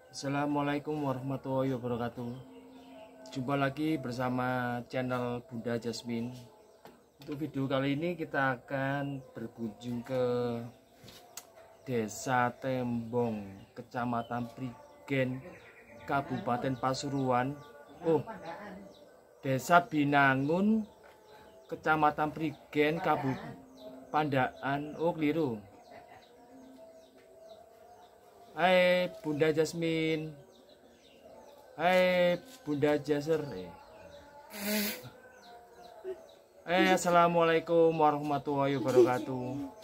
Assalamualaikum warahmatullahi wabarakatuh. Jumpa lagi bersama channel Bunda Jasmine. Untuk video kali ini kita akan berkunjung ke Desa Tembong, Kecamatan Prigen, Kabupaten Pasuruan. Desa Binangun, Kecamatan Prigen, Kabupaten Pandaan. Keliru. Hai Bunda Jasmine. Hai Bunda Jaser. Assalamualaikum warahmatullahi wabarakatuh.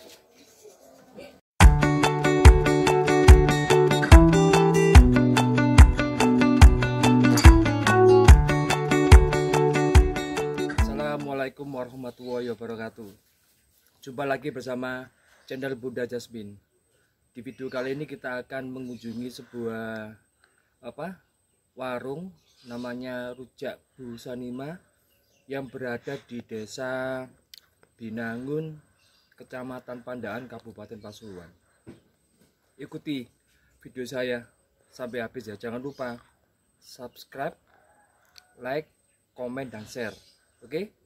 Assalamualaikum warahmatullahi wabarakatuh. Jumpa lagi bersama channel Bunda Jasmine. Di video kali ini kita akan mengunjungi sebuah warung namanya Rujak Bu Sanima yang berada di Desa Binangun, Kecamatan Pandaan, Kabupaten Pasuruan. Ikuti video saya sampai habis ya. Jangan lupa subscribe, like, komen, dan share. Oke?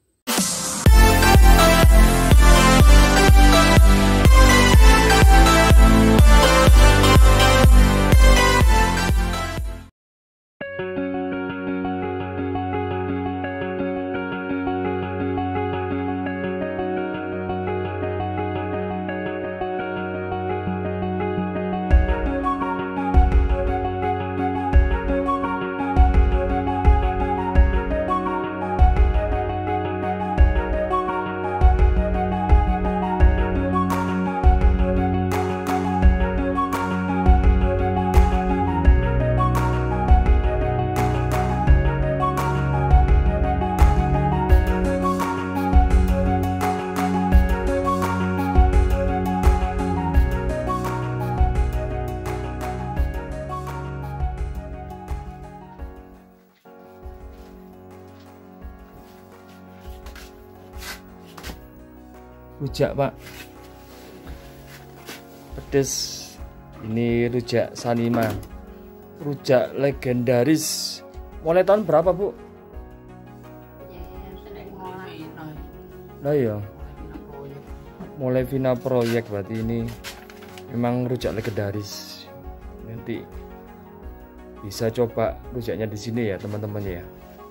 Rujak Pak, pedes. Ini rujak Sanima, rujak legendaris. Mulai tahun berapa Bu? Nah ya, mulai Vina Proyek berarti ini memang rujak legendaris. Nanti bisa coba rujaknya di sini ya teman-teman ya.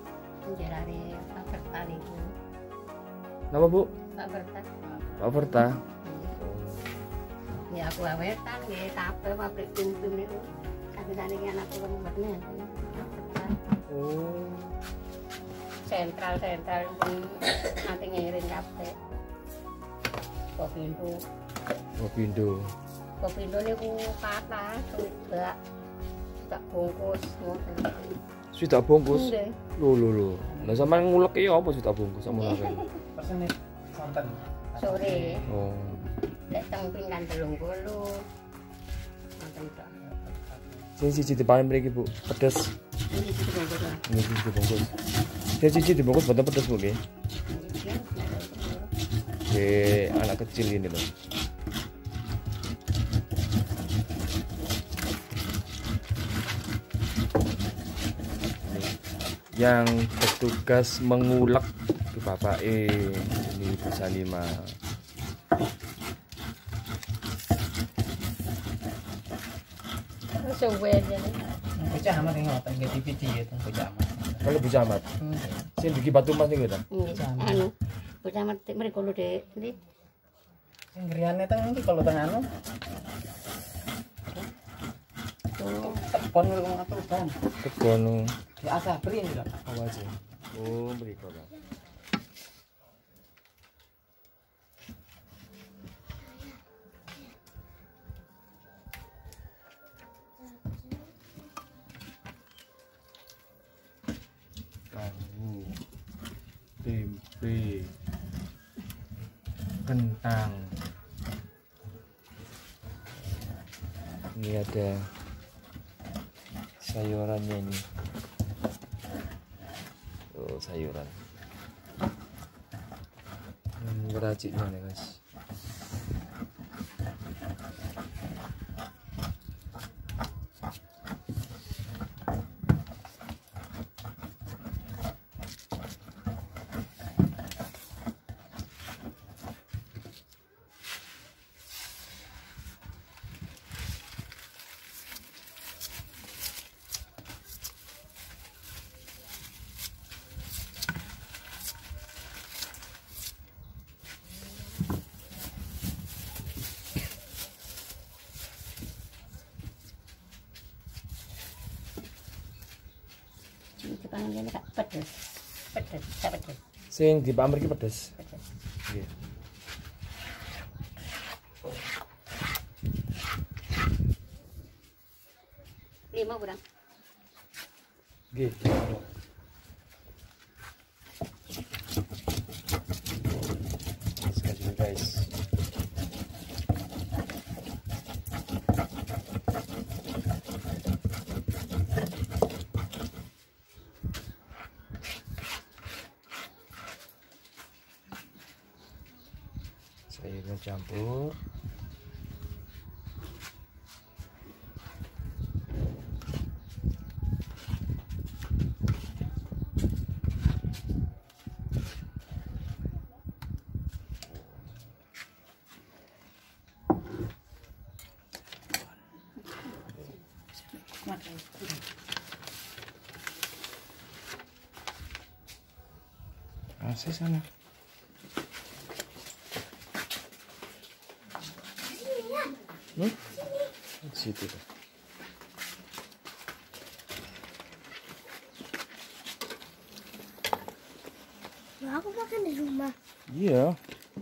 Nama Bu? Pak Berta. Ya aku awetan nggih kabeh pabrik pintu niku. Kadang-kadang iki anakku lembetne. Oh. Sentral nanti ngiring kabeh. Kopindo. Kopindo niku kata sudah tak bungkus ngoten. Sudah bungkus? Lho. Lah sampean ngulek iki apa sudah bungkus sama lare? Pesene santen. Sore. Oh. Lek teng pinggan 30. Ngoten tok. Sing siji dipanen mriki Bu, pedes. Ini dibungkus. Ini siji dibungkus. Sing siji dibungkus boten pedes Bu nggih. Anak kecil ini loh. Yang bertugas mengulek itu Bapak ini Bu Sanima. Bocah amat yang ngoten nggih DVD itu bocah amat. Kalau Bu Camat. Sing biki batu mas niku ta? Anu, bocah mati mriku lho Dik. Ndi? Sing griyane teng iki kalau teng anu. Tepon karo ngatur ban. Kebon. Ya asah beri lho. Apa aja? Oh, mriko Pak. Tahu, tempe, kentang. Ini ada sayurannya ini. Oh, sayuran. Ngeraciknya nih guys. Tangan ini kak pedes. Pedes, gak pedes. Sing di pamer iki pedes. Pedes. Nggih. Lima kurang. Nggih. Sekali guys. Sayurnya campur. Masih sana. Di situ. Nah, aku makan di rumah. Iya.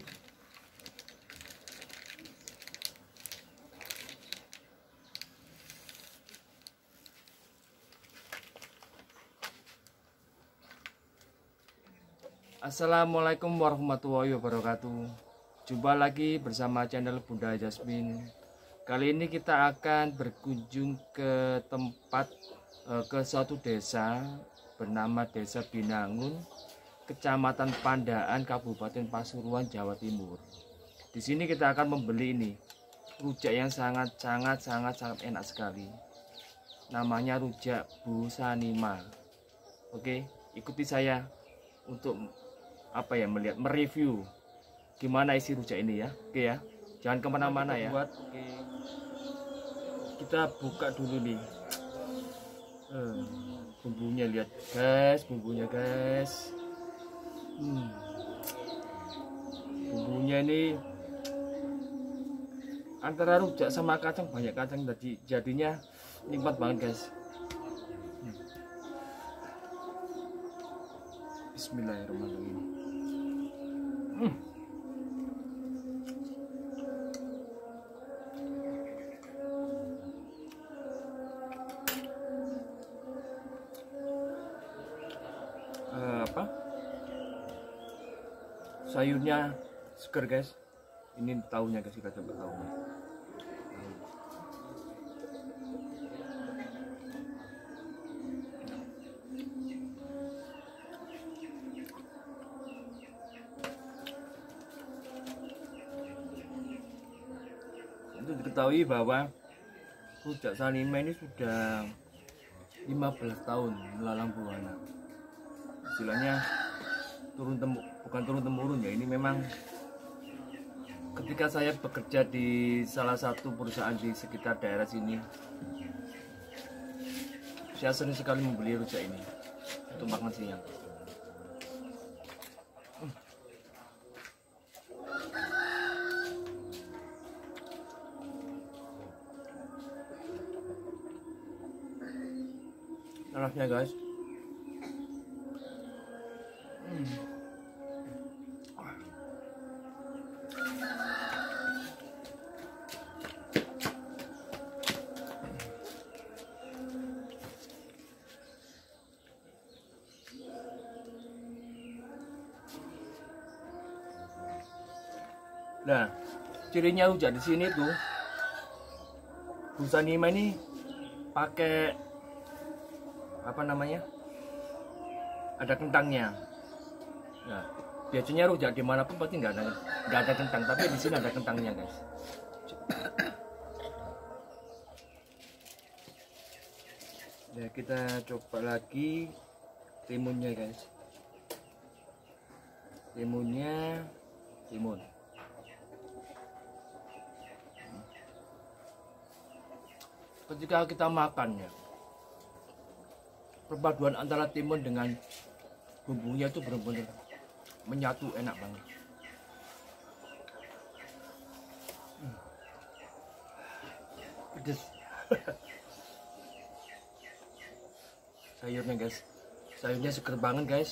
Assalamualaikum warahmatullahi wabarakatuh. Jumpa lagi bersama channel Bunda Jasmine. Kali ini kita akan berkunjung ke tempat ke suatu desa bernama Desa Binangun, Kecamatan Pandaan, Kabupaten Pasuruan, Jawa Timur. Di sini kita akan membeli ini rujak yang sangat enak sekali. Namanya rujak Bu Sanima. Oke, ikuti saya untuk melihat mereview gimana isi rujak ini ya. Oke ya, jangan kemana-mana ya. Oke. Kita buka dulu nih. Bumbunya lihat guys, bumbunya guys. Bumbunya ini antara rujak sama kacang, banyak kacang tadi, jadinya nikmat banget guys. Bismillahirrahmanirrahim. Sayurnya seger guys. Ini tahunya guys, kita coba tahunya. Untuk diketahui bahwa rujak Sanima ini sudah 15 tahun melalang buana. Istilahnya bukan turun temurun ya, ini memang ketika saya bekerja di salah satu perusahaan di sekitar daerah sini, saya sering sekali membeli rujak ini untuk makan siang. Enaknya guys. Nah, cirinya rujak di sini tuh, Bu Sanima ini pakai apa namanya? Ada kentangnya. Nah, biasanya rujak dimanapun pasti nggak ada kentang, tapi di sini ada kentangnya guys. Ya, kita coba lagi timunnya guys. Timun. Ketika kita makannya, perpaduan antara timun dengan bumbunya itu benar-benar menyatu, enak banget. Pedes. Sayurnya guys, Sayurnya seger banget guys.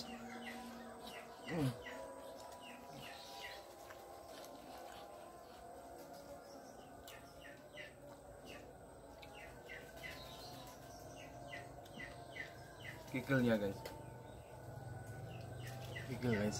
Kikelnya guys. Kikel guys.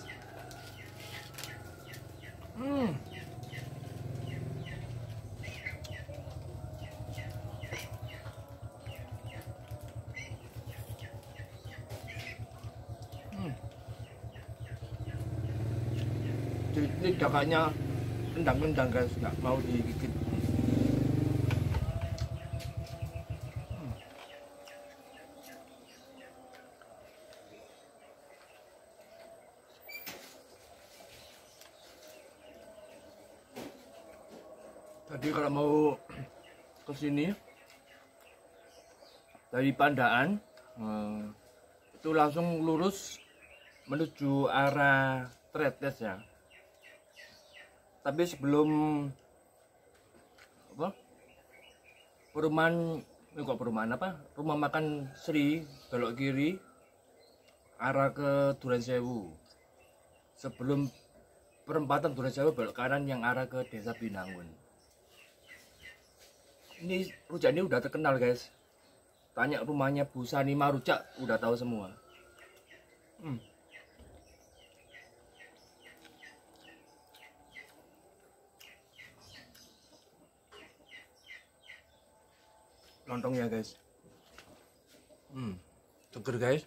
Ini dakanya endang-endang guys, nggak mau digigit. Tadi kalau mau ke sini dari Pandaan itu langsung lurus menuju arah Tretes ya. Tapi sebelum apa? Rumah makan Sri belok kiri arah ke Duren Sewu. Sebelum perempatan Duren Sewu belok kanan yang arah ke Desa Binangun. Ini rujak ini udah terkenal guys. Tanya rumahnya Bu Sanima Rujak udah tahu semua. Lontongnya guys. Seger guys.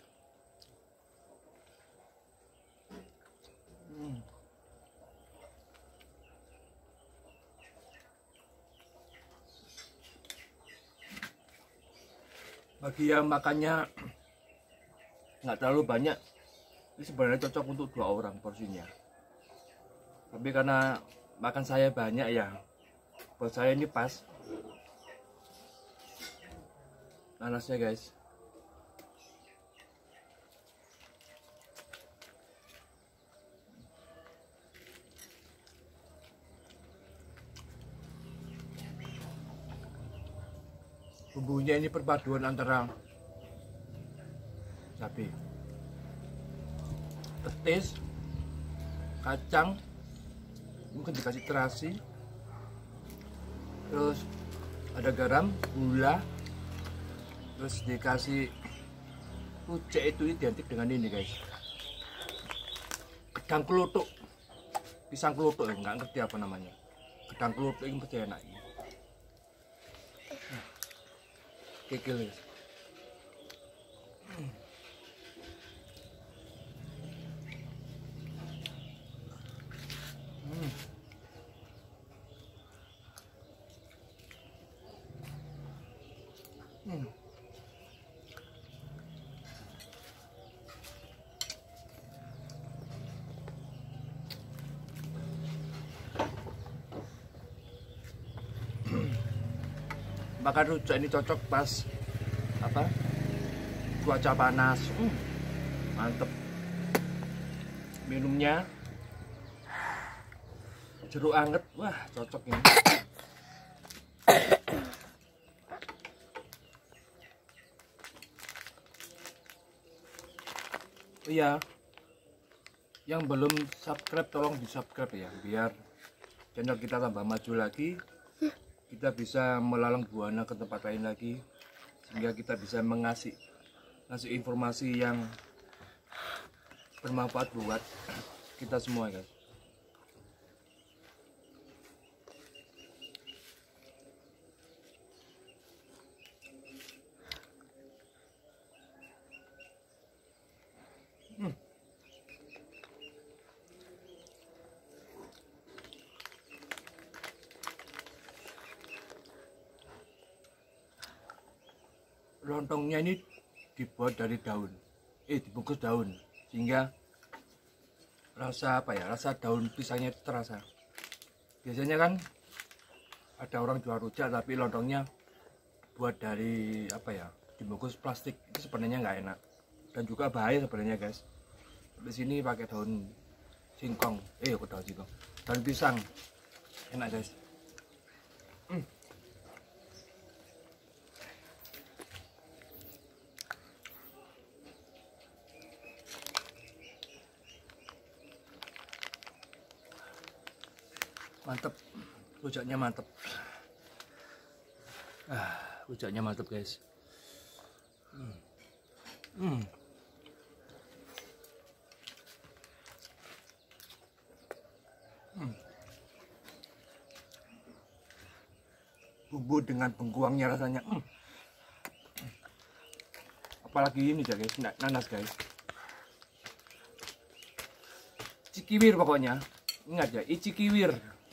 Bagi yang makannya nggak terlalu banyak, ini sebenarnya cocok untuk 2 orang porsinya. Tapi karena makan saya banyak ya, buat saya ini pas. Nanasnya guys. Bumbunya ini perpaduan antara cabai, petis, kacang, mungkin dikasih terasi, terus ada garam, gula, terus dikasih rujak. Itu identik dengan ini guys, gedang kelutuk, pisang kelutuk ya, nggak ngerti apa namanya. Gedang kelutuk ini pasti enak ini. Kikil guys. Makan rujak ini cocok pas apa? Cuaca panas. Mantep. Minumnya jeruk anget. Wah, cocok ini. Iya. Yang belum subscribe tolong di-subscribe ya, biar channel kita tambah maju lagi. Kita bisa melalang buana ke tempat lain lagi, sehingga kita bisa ngasih informasi yang bermanfaat buat kita semua guys. Lontongnya ini dibuat dari daun, dibungkus daun, sehingga rasa apa ya, rasa daun pisangnya itu terasa. Biasanya kan ada orang jual rujak tapi lontongnya buat dari apa ya, dibungkus plastik, itu sebenarnya nggak enak dan juga bahaya sebenarnya guys. Di sini pakai daun singkong, daun singkong, daun pisang, enak guys. Mantep, rujaknya mantep. Rujaknya mantep guys. Bumbu dengan bengkuangnya rasanya. Apalagi ini ya guys, nanas guys. Cikiwir pokoknya. Ingat ya, icikiwir.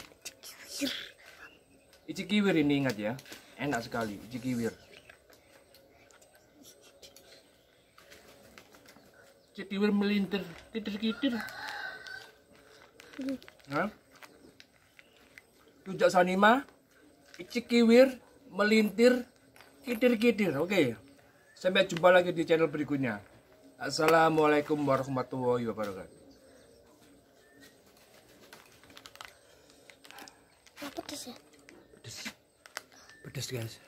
Icikiwir ini ingat ya. Enak sekali, icikiwir. Cikiwir melintir, kitir-kitir. Nah. Rujak Sanima, icikiwir, melintir, kitir-kitir. Oke. Sampai jumpa lagi di channel berikutnya. Assalamualaikum warahmatullahi wabarakatuh. Pedes ya? Pedes. Pedes guys.